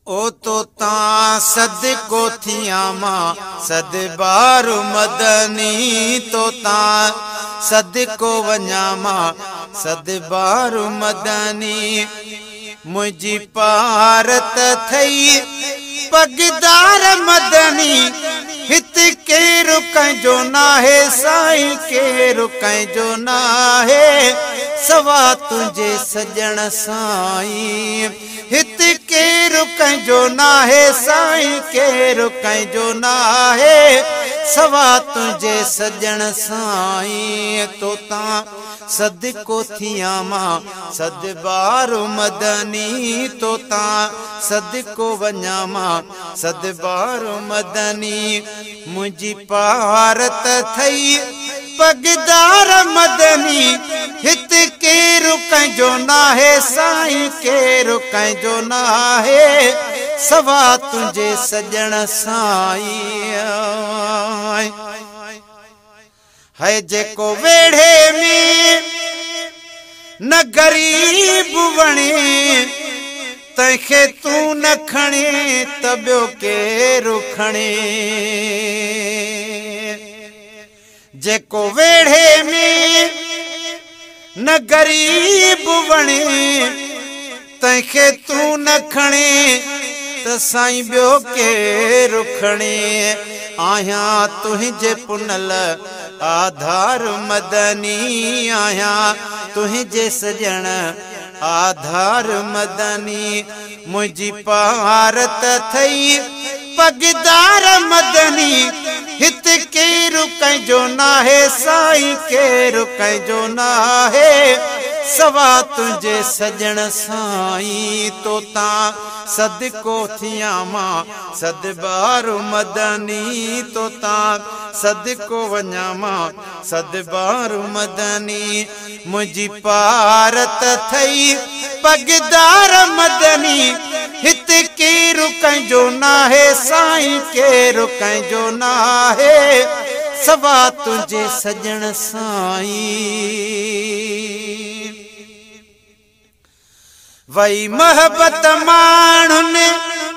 ओ तो ता सदको थिया मां सद बार मदनी तो ता सदको वञा मां सद बार मदनी मुझी पारत थई पगदार मदनी हित के रुक जो ना है साईं के रुक जो ना है सवा तुझे सजन साईं हित के रुक जो ना है साईं के रुक जो ना है सवा तुझे सजन साईं तो ता सदको थिया मां सद बार मदनी तो ता सदको वञा मां सद बार मदनी मुझी पारत थई पगदार मदनी हित के रुक जो ना है साईं के रुक जो ना है सवा तुझे सजन साईं है जेको वेढ़े में न गरीब वणे तंखे तू न खणे त ॿियो केरु खणे जेको वेढ़े में न गरीब वणे तंखे तू न खणे त साईं ॿियो केरु खणे आहियां तुंहिंजे पुनल आधार मदनी आहियां तुंहिंजे सजण आधार मदनी मुझी पारत थई पगदार मदनी हित के रुक जो ना है साईं के रुक जो ना है सवा तुझे सजन साईं तो ता सदको थिया मां सद बार मदनी तो ता सदको वञा मां सद बार मदनी मुझी पारत थई पगदार मदनी हित के रुक जो ना है साईं के रुक जो ना है सवा तुझे सजन साईं वही मोहब्बत माण्हुनि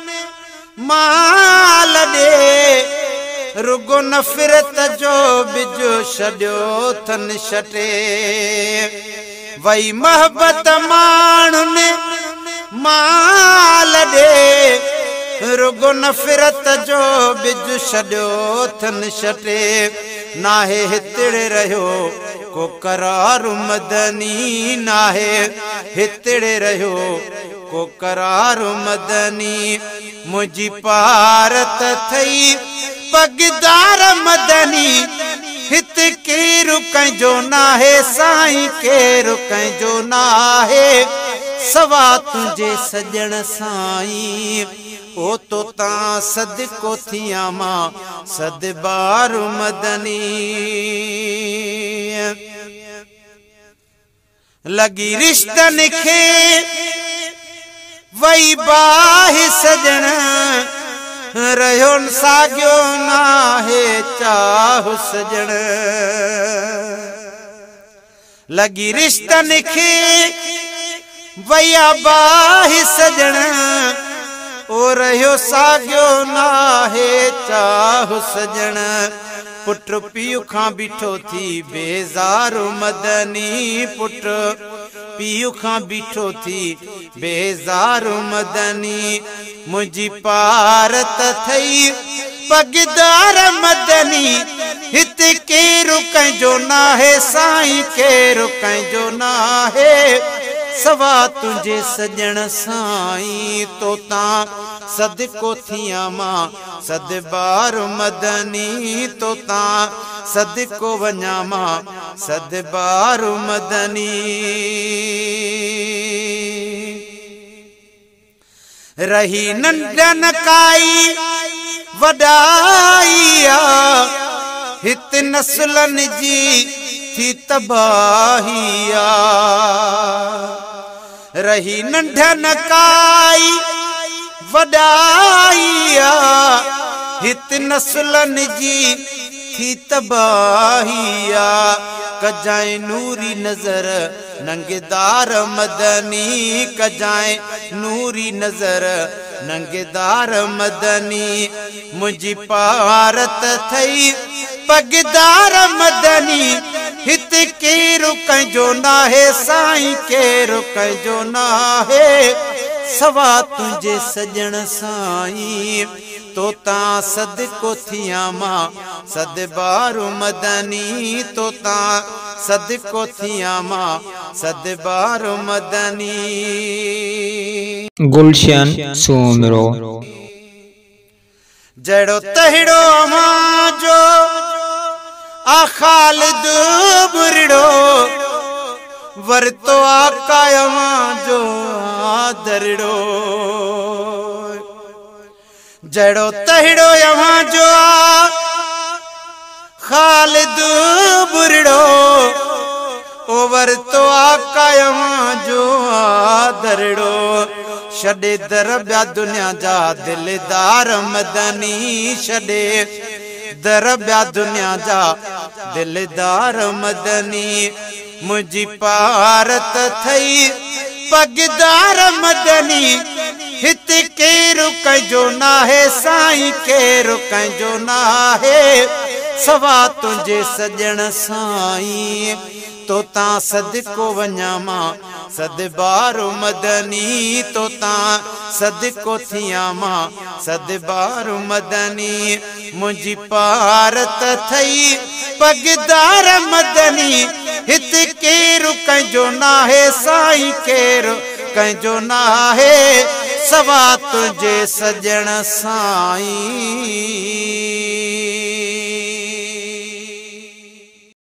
माल ॾे रुगो नफ़रत जो बिज छॾियो थन छटे वही मोहब्बत माण्हुनि माल ॾे रुगो नफ़रत जो बिज छॾियो थन छटे नाहे हितड़े रहियो को करार मदनी नाहे हितड़े रहियो को करार मदनी मुझी पारत थई पगदार मदनी हित के रुक जो ना है साईं के रुक जो ना है सवा तुझे सजन साईं ओ तो ता सदको थिया मां सद बार मदनी लगी रिश्तन खे वही बाहि सजन रहियो साॻियो ना है चाह सजन लगी रिश्तन खे वया बाहि सजन ओ रहियो साॻियो ना है चाह सजन पुट पीउ खां बीठो थी बेज़ार मदनी पुट पीउ खां बीठो थी बेज़ार मदनी मुझी पारत थई पगदार मदनी हित के रुक जो ना है साईं के रुक जो ना है सवा तुझे सजन साईं तो ता सदको थिया मां सद बार मदनी तो ता सदको वञा मां सद बार मदनी रही नंढन काई वडाइया हित नस्लन जी थी तबाहिया रही नंढन काई वडाइया हित नस्लन जी थी तबाहिया कजाए नूरी नजर नंगेदार मदनी कजाए नूरी नजर नंगेदार मदनी मुझी पारत थई पगदार मदनी हित के रुक जो ना है साईं के रुक जो ना है सवा तुझे सजन साईं तो ता सद को थिया मां सद बारू मदनी तो ता सद को थिया मां सद बारू मदनी। गुलशन सुमरो जड़ो तहड़ो मां जो आ खालिद बुरड़ो वरतो आकायमा जो आदरड़ो जड़ो तहड़ो यहां जो खालिद बुरड़ो ओवर तो आकायमा जो आदरड़ो छड़े दरब्या दुनिया जा दिलदार मदनी छड़े दरब्या दुनिया जा दिलदार मदनी मुझी पारत थई पगदार मदनी हित के रुक जो ना है साईं के रुक जो ना है सवा तुझे सजन साईं तो ता सद को वञा मां सद बारो मदनी तो ता सद को थिया मां सद बारो मदनी मुझी पारत थई पगदार मदनी हित के रुक जो ना है साईं के रुक जो ना है सवा तुझे सजन साईं।